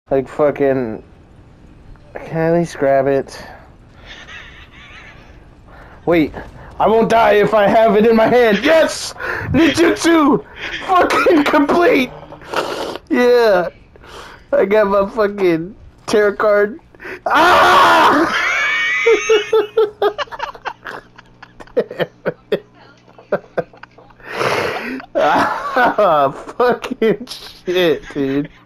Like fucking. Can I at least grab it? Wait, I won't die if I have it in my hand. Yes! Ninjutsu! Fucking complete! Yeah! I got my fucking tarot card. Ah! Ah, fucking shit, dude.